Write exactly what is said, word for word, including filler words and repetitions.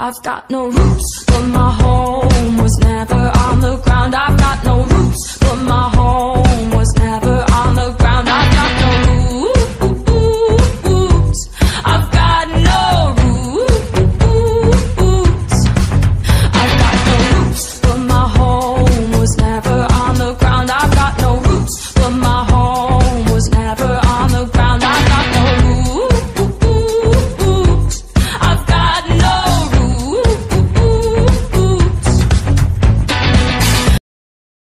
I've got no roots, but my home was